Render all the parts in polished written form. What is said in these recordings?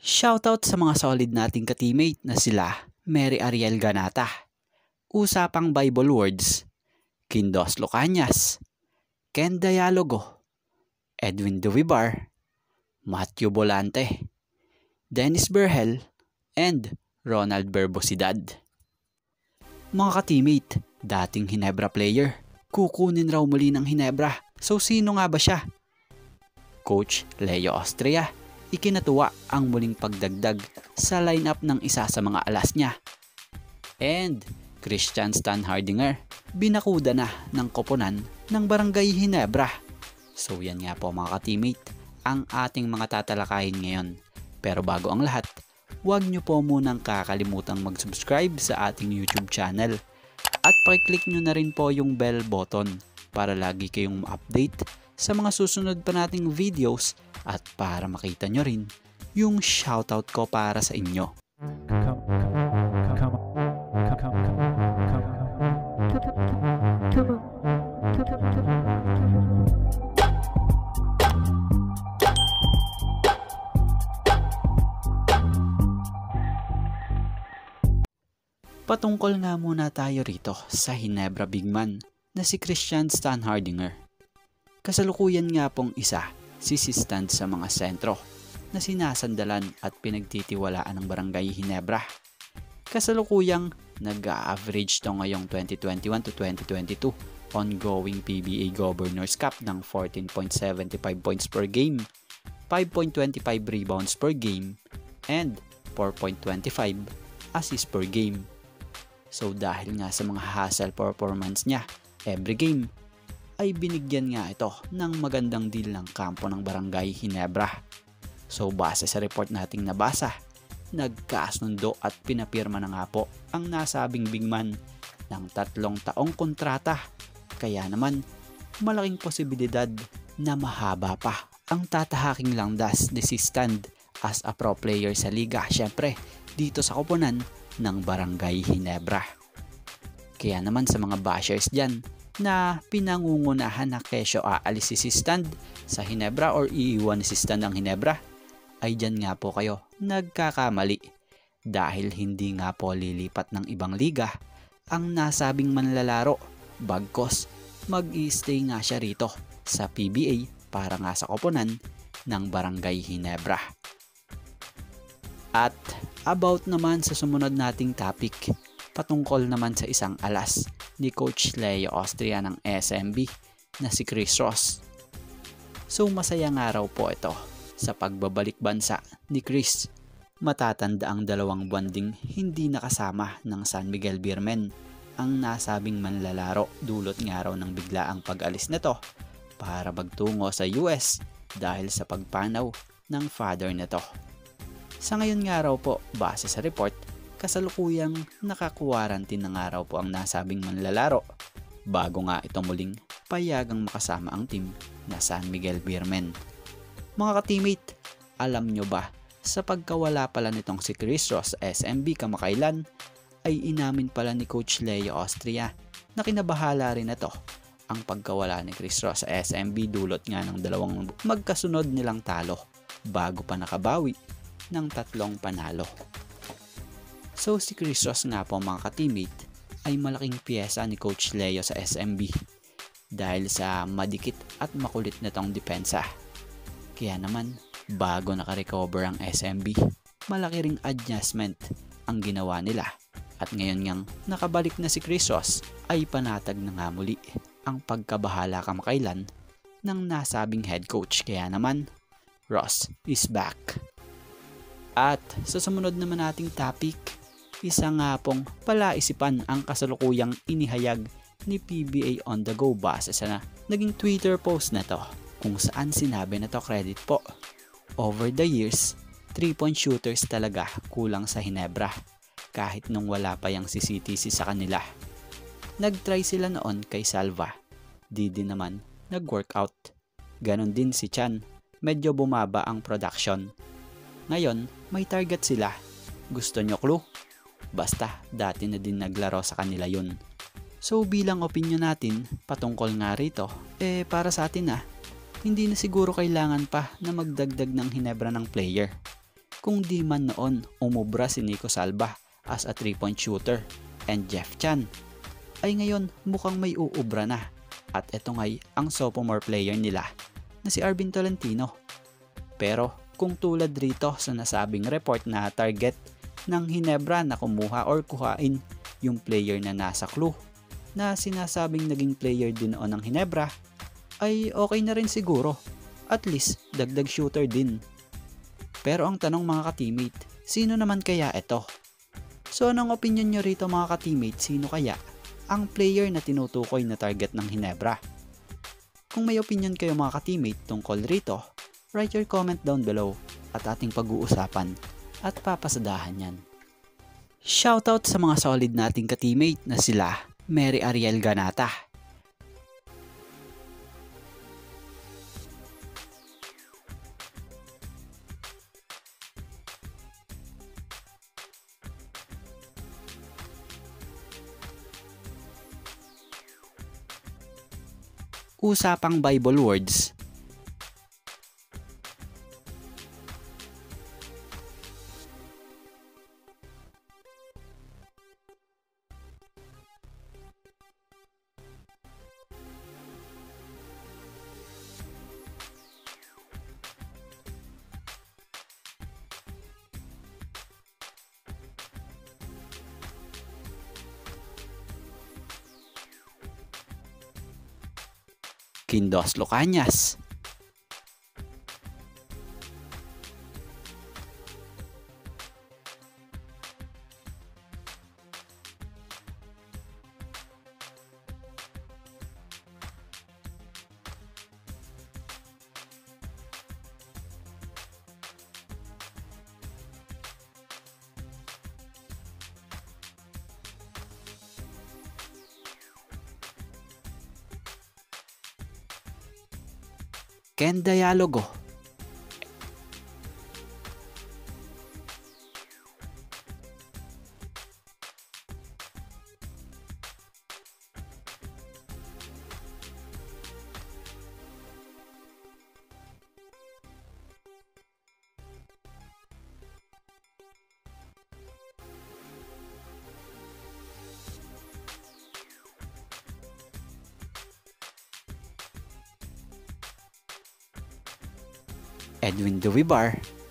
Shoutout sa mga solid nating ka-teammate na sila Mary Ariel Ganata, Usapang Bible Words, Kindos Lucanyas, Ken Dialogo, Edwin Duvibar, Matthew Bolante, Dennis Berhel, and Ronald Berbosidad. Mga ka-teammate, dating Ginebra player, kukunin raw muli ng Ginebra. So sino nga ba siya? Coach Leo Austria, ikinatuwa ang muling pagdagdag sa lineup ng isa sa mga alas niya. And Christian Stan Hardinger, binakuda na ng koponan ng Barangay Ginebra. So yan nga po mga ka-teammate ang ating mga tatalakayin ngayon. Pero bago ang lahat, huwag nyo po munang kakalimutang mag-subscribe sa ating YouTube channel. At pakiclick nyo na rin po yung bell button para lagi kayong ma-update sa mga susunod pa nating videos at para makita nyo rin yung shoutout ko para sa inyo. Patungkol nga muna tayo rito sa Ginebra big man na si Christian Stan Hardinger. Kasalukuyan nga pong isa si Stand sa mga sentro na sinasandalan at pinagtitiwalaan ng Barangay Ginebra. Kasalukuyang nag-a-average to ngayong 2021 to 2022 ongoing PBA Governors Cup ng 14.75 points per game, 5.25 rebounds per game, and 4.25 assists per game. So dahil nga sa mga hustle performance niya every game, ay binigyan nga ito ng magandang deal ng kampo ng Barangay Ginebra. So base sa report nating nabasa, nagkasundo at pinapirma na nga po ang nasabing big man ng 3 taong kontrata. Kaya naman malaking posibilidad na mahaba pa ang tatahaking landas ni si Stand as a pro player sa liga, syempre dito sa koponan ng Barangay Ginebra. Kaya naman sa mga bashers dyan na pinangungunahan na kesyo aalis si Stand sa Ginebra or iiwan si Stand ang Ginebra, ay dyan nga po kayo nagkakamali dahil hindi nga po lilipat ng ibang liga ang nasabing manlalaro, bagkos mag-i-stay nga siya rito sa PBA para nga sa koponan ng Barangay Ginebra. At about naman sa sumunod nating topic, patungkol naman sa isang alas ni Coach Leo Austria ng SMB na si Chris Ross. So masaya nga raw po ito sa pagbabalik bansa ni Chris. Matatanda ang 2 buwan ding hindi nakasama ng San Miguel Beermen ang nasabing manlalaro, dulot nga raw ng biglaang pag-alis nito para magtungo sa US dahil sa pagpanaw ng father nito. Sa ngayon nga raw po, base sa report, kasalukuyang naka-quarantine na nga raw po ang nasabing manlalaro bago nga ito muling payagang makasama ang team na San Miguel Beermen. Mga ka-teammate, alam nyo ba sa pagkawala pala nitong si Chris Ross sa SMB kamakailan ay inamin pala ni Coach Leo Austria na kinabahala rin ito ang pagkawala ni Chris Ross sa SMB dulot nga ng 2 magkasunod nilang talo bago pa nakabawi ng 3 panalo. So si Chris Ross nga po mga ka-teammate ay malaking piyesa ni Coach Leo sa SMB dahil sa madikit at makulit nitong depensa. Kaya naman bago nakarecover ang SMB, malaki ring adjustment ang ginawa nila at ngayon ngang nakabalik na si Chris Ross ay panatag na nga muli ang pagkabahala kamakailan ng nasabing head coach. Kaya naman Ross is back. At sa sumunod naman nating topic, isa nga pong palaisipan ang kasalukuyang inihayag ni PBA on the go base sa naging Twitter post na to kung saan sinabi na to, credit po, over the years 3-point shooters talaga kulang sa Ginebra kahit nung wala pa yung CCTC sa kanila. Nag-try sila noon kay Salva, di din naman nag-workout. Ganon din si Chan, medyo bumaba ang production. Ngayon, may target sila. Gusto nyo clue? Basta, dati na din naglaro sa kanila yun. So bilang opinion natin, patungkol nga rito, para sa atin hindi na siguro kailangan pa na magdagdag ng Ginebra ng player. Kung di man noon umubra si Nico Salva as a 3-point shooter and Jeff Chan, ay ngayon mukhang may uubra na. At ito nga'y ang sophomore player nila na si Arvin Tolentino. Pero kung tulad rito sa nasabing report na target ng Ginebra na kumuha or kuhain yung player na nasa clue na sinasabing naging player din noon ng Ginebra, ay okay na rin siguro. At least dagdag shooter din. Pero ang tanong mga ka-teammate, sino naman kaya ito? So anong opinion nyo rito mga ka-teammate, sino kaya ang player na tinutukoy na target ng Ginebra? Kung may opinion kayo mga ka-teammate tungkol rito, write your comment down below at ating pag-uusapan at papasadahan yan. Shoutout sa mga solid nating ka-teammate na sila Mary Ariel Ganata, Usapang Bible Words, Kindos Lucanyas, Ken Dialogo, Edwin Duvibar,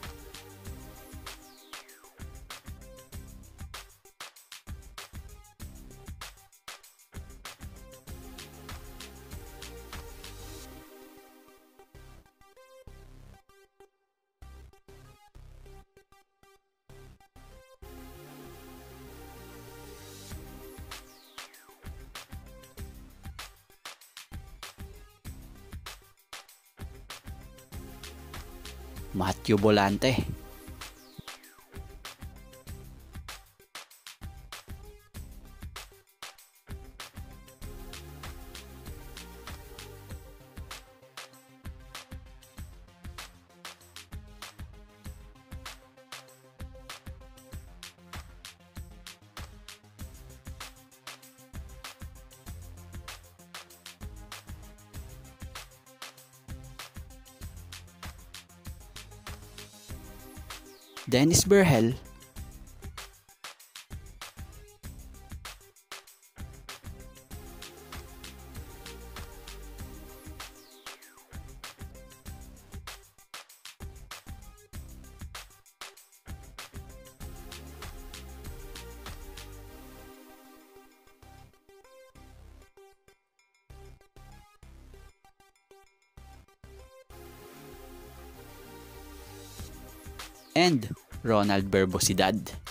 Matthew Bolante, Dennis Berhel, and Ronald Verbosidad.